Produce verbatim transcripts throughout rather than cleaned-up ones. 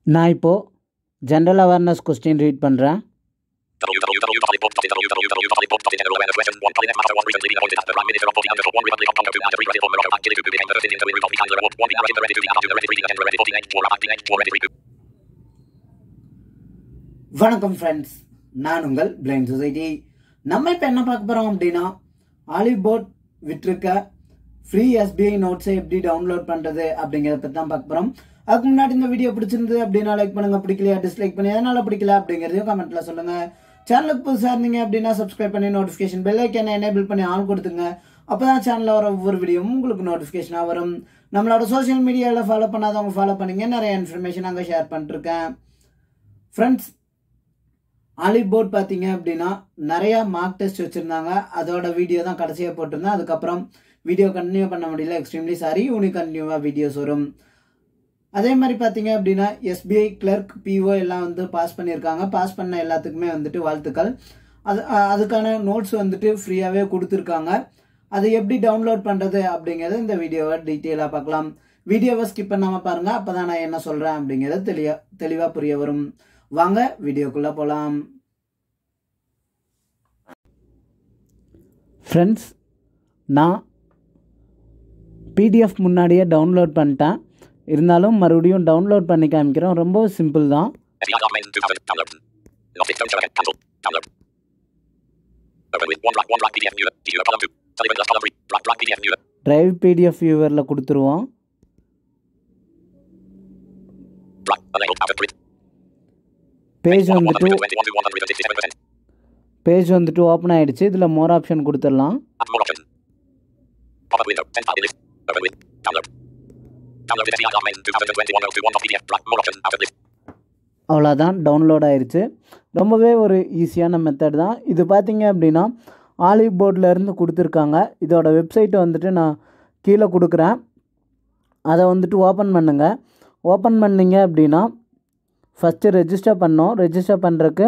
நான் இப்போ general awareness question read பண்ணுறேன். வணக்கம் ஃப்ரெண்ட்ஸ், நான் உங்கள் பிளைண்ட் சொசைட்டி. நம்ம இப்போ என்ன பார்க்க போகிறோம் அப்படின்னா, ஆலிபோர்ட் விட்டிருக்க ஃப்ரீ எஸ்பிஐ நோட்ஸை எப்படி டவுன்லோட் பண்ணுறது அப்படிங்கிறத பற்றி தான் பார்க்க போகிறோம். அதுக்கு முன்னாடி இந்த வீடியோ பிடிச்சிருந்து அப்படின்னா லைக் பண்ணுங்க, பிடிக்கலையா டிஸ்லைக் பண்ணி எதனால பிடிக்கல அப்படிங்கிறதையும் கமெண்ட்ல சொல்லுங்க. சேனலுக்கு புதுசாக இருந்தீங்க அப்படின்னா சப்ஸ்கிரைப் பண்ணி நோட்டிஃபிகேஷன் பெல் ஐக்கனை எனேபிள் பண்ணி ஆன் கொடுத்துங்க. அப்போதான் சேனலில் வர ஒவ்வொரு வீடியோவும் உங்களுக்கு நோட்டிஃபிகேஷனாக வரும். நம்மளோட சோஷியல் மீடியாவில் ஃபாலோ பண்ணாதவங்க ஃபாலோ பண்ணிங்க. நிறைய இன்ஃபர்மேஷன் அங்கே ஷேர் பண்ணிருக்கேன். ஃப்ரெண்ட்ஸ், ஆலிபோர்ட் பார்த்தீங்க அப்படின்னா நிறையா மார்க் டெஸ்ட் வச்சுருந்தாங்க. அதோட வீடியோ தான் கடைசியாக போட்டிருந்தேன். அதுக்கப்புறம் வீடியோ கண்டினியூ பண்ண முடியல, எக்ஸ்ட்ரீம்லி சாரி. யூனிக் கண்டினியூவாக வீடியோஸ் வரும். அதே மாதிரி பார்த்தீங்க அப்படின்னா எஸ்பிஐ கிளர்க் பிஓ எல்லாம் வந்து பாஸ் பண்ணியிருக்காங்க. பாஸ் பண்ண எல்லாத்துக்குமே வந்துட்டு வாழ்த்துக்கள். அது அதுக்கான நோட்ஸ் வந்துட்டு ஃப்ரீயாகவே கொடுத்துருக்காங்க. அதை எப்படி டவுன்லோட் பண்ணுறது அப்படிங்கிறது இந்த வீடியோவை டீட்டெயிலாக பார்க்கலாம். வீடியோவை ஸ்கிப் பண்ணாமல் பாருங்கள், அப்போ தான் நான் என்ன சொல்கிறேன் அப்படிங்கிறது தெளிவா தெளிவாக புரிய வரும். வாங்க வீடியோக்குள்ளே போகலாம். ஃப்ரெண்ட்ஸ், நான் பிடிஎஃப் முன்னாடியே டவுன்லோட் பண்ணிட்டேன். இருந்தாலும் மறுபடியும் டவுன்லோட் பண்ணி காமிக்கிறோம். ரொம்ப சிம்பிள் தான். டிரைவ் பிடிஎஃப் வியூவரில் கொடுத்துருவோம். பேஜ் வந்துட்டு பேஜ் வந்துட்டு ஓப்பன் ஆகிடுச்சு. இதில் மோர் ஆப்ஷன் கொடுத்துடலாம். அவ்வளோதான், டவுன்லோட் ஆயிடுச்சு. ரொம்பவே ஒரு ஈஸியான மெத்தட் தான் இது. பார்த்தீங்க அப்படின்னா ஆலிபோர்டில் இருந்து கொடுத்துருக்காங்க. இதோட வெப்சைட்டை வந்துட்டு நான் கீழே கொடுக்குறேன். அதை வந்துட்டு ஓப்பன் பண்ணுங்கள். ஓப்பன் பண்ணிங்க அப்படின்னா ஃபஸ்ட்டு ரெஜிஸ்டர் பண்ணோம். ரெஜிஸ்டர் பண்ணுறதுக்கு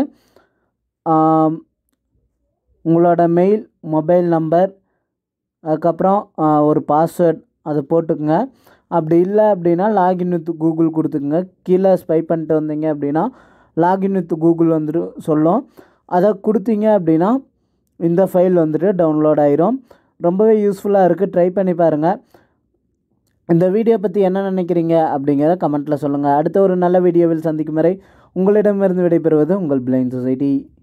உங்களோட மெயில், மொபைல் நம்பர், அதுக்கப்புறம் ஒரு பாஸ்வேர்ட் அதை போட்டுக்குங்க. அப்படி இல்லை அப்படின்னா லாகின் வித் கூகுள் கொடுத்துக்குங்க. கீழே ஸ்வைப் பண்ணிட்டு வந்தீங்க அப்படின்னா லாகின் வித் கூகுள் வந்துட்டு சொல்லும். அதை கொடுத்தீங்க அப்படின்னா இந்த ஃபைல் வந்துட்டு டவுன்லோட் ஆயிரும். ரொம்பவே யூஸ்ஃபுல்லாக இருக்குது. ட்ரை பண்ணி பாருங்கள். இந்த வீடியோ பற்றி என்ன நினைக்கிறீங்க அப்படிங்கிறத கமெண்ட்டில் சொல்லுங்கள். அடுத்த ஒரு நல்ல வீடியோவில் சந்திக்கும் வரை உங்களிடமிருந்து விடைபெறுவது உங்கள் பிளைண்ட் சொசைட்டி.